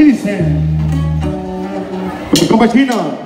Aquí dice, compa Chino.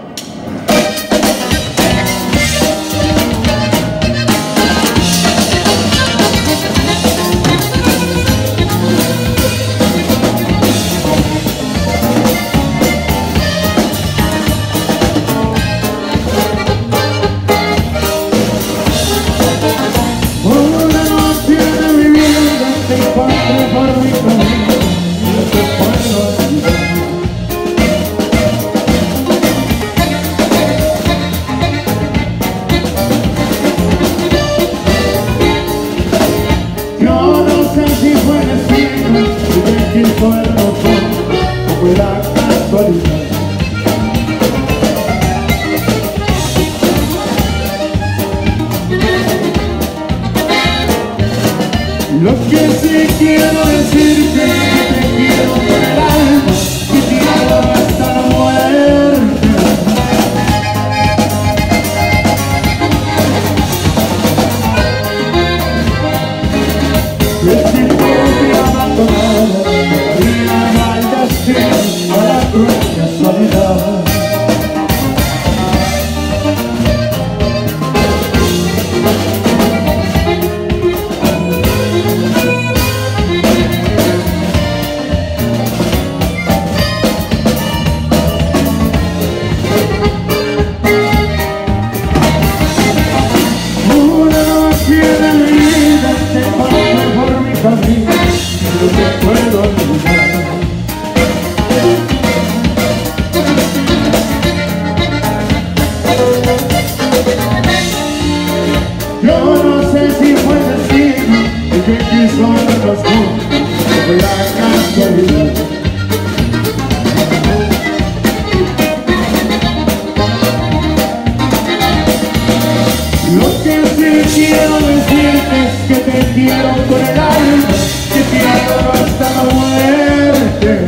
Lo que sí quiero decirte, que te quiero por el alma, que te quiero hasta la muerte. El tiempo te ha abandonado, y la maldición a la cruel casualidad. Yo no sé si fue destino el que quiso vernos juntos, o fue la casualidad. Lo que sí quiero decirte es que te quiero por el alma, que te quiero hasta la muerte.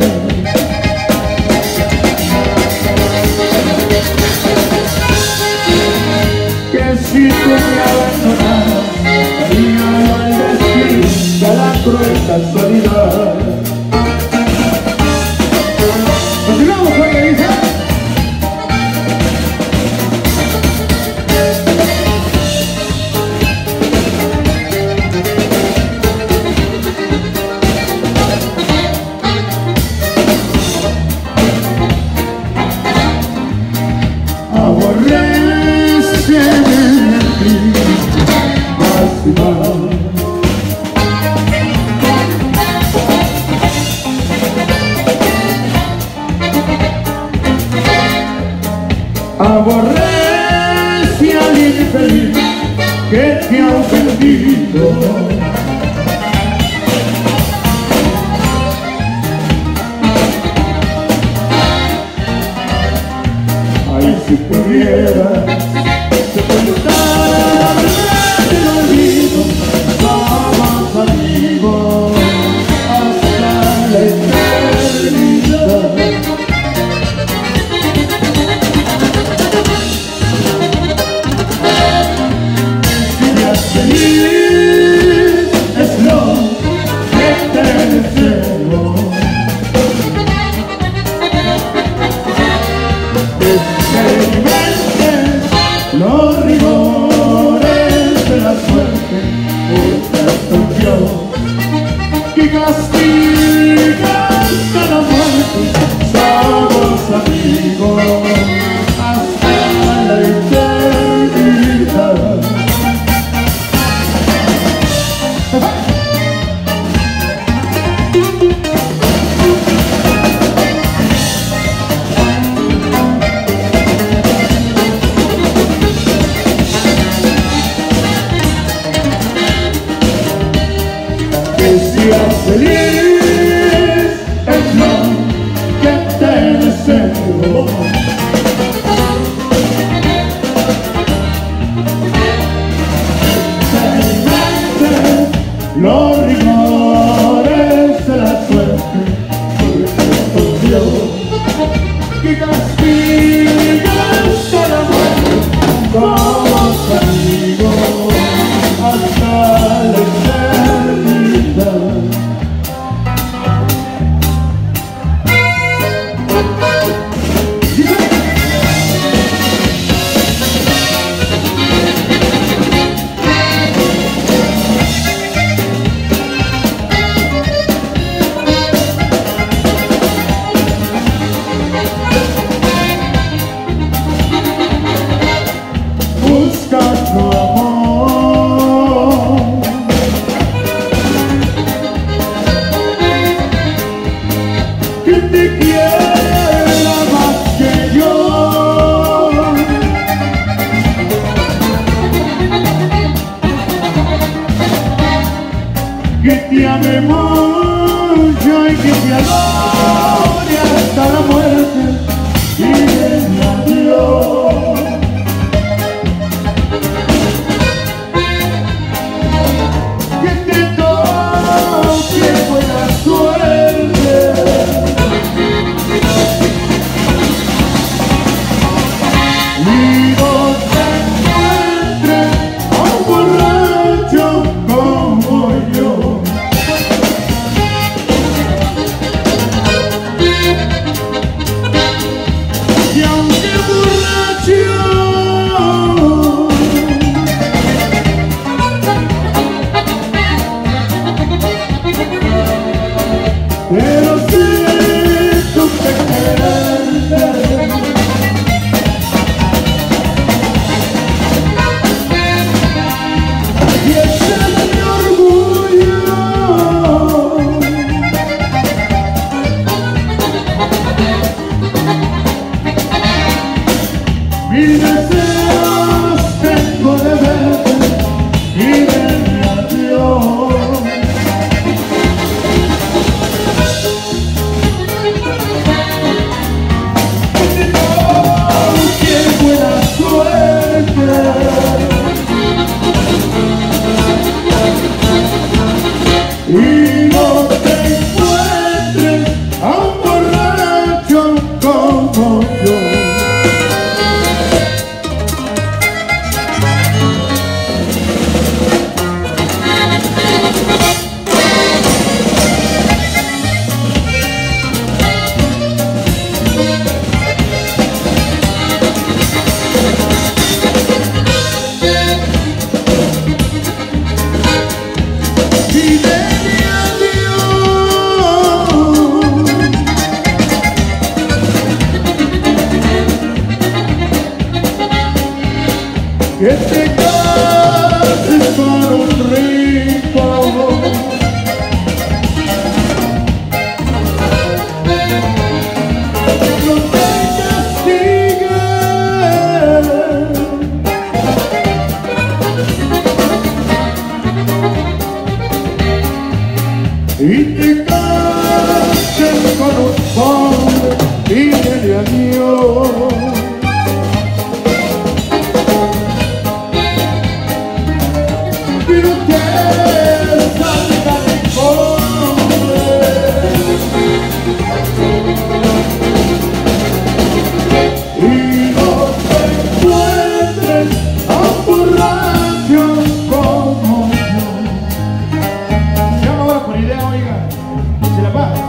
Que si tú me abandonas, haría al destino, a la cruel casualidad. Continuamos con lo que dice. Aborrece al infeliz que te ha ofendido. Ay, si pudieras sepultar el olvido, somos amigos hasta la eternidad. Feliz es lo que te deseo, experimentes los rigores de la suerte por Dios, que castiga hasta la muerte. Somos amigos hasta la eternidad. Que seas feliz es lo que te deseo. Los rigores de la suerte por Dios, que castiga hasta la muerte. Somos amigos hasta la eternidad. gloria hasta la muerte y el adiós. Que te toque buena suerte y no te encuentres a un borracho como yo. Y aunque borracho, pero siento que quererte. Y ese es mi orgullo. Mis deseos tengo de verte y de adiós. Oh, qué buena suerte y no te encuentres a un borracho como yo. Que te cases con un rico, no te castigues y te cases con un pobre y dile adiós. Pero que salga de pobre y no te encuentres a un borracho como yo. Ya me voy por idea, oiga, se la va.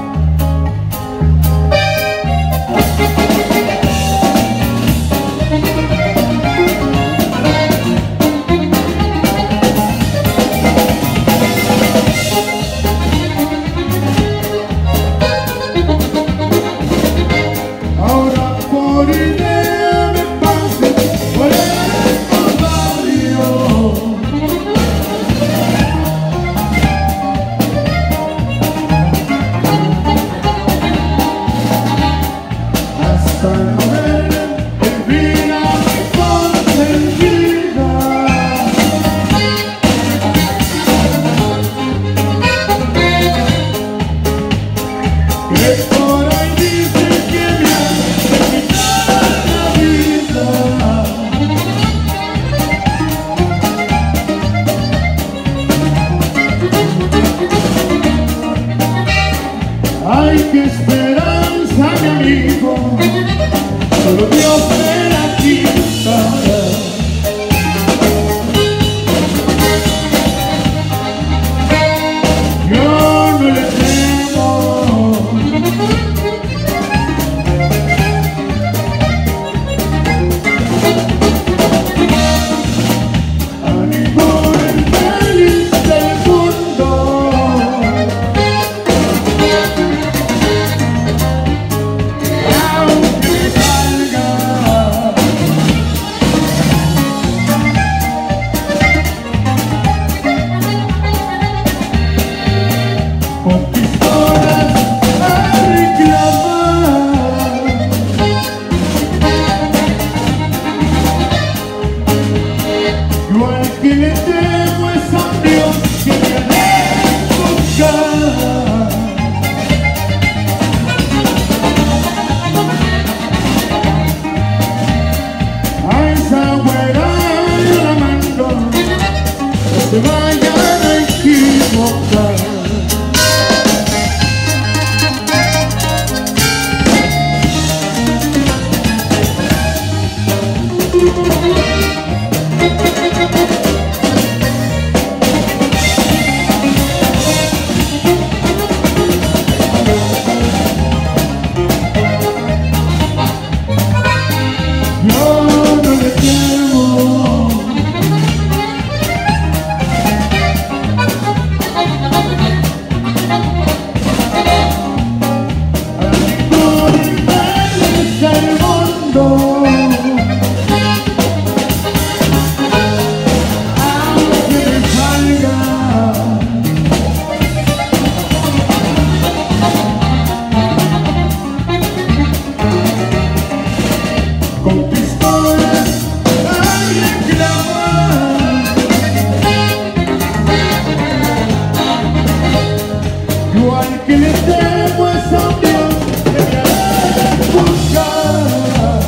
al que le temo es a Dios que me hará buscar.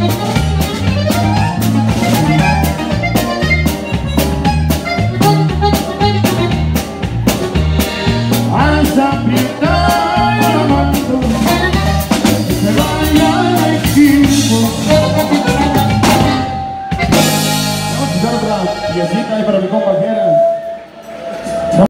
Hasta apretar la mano, que se vaya a equivocar. Vamos a usar otra piecita ahí para mi compa.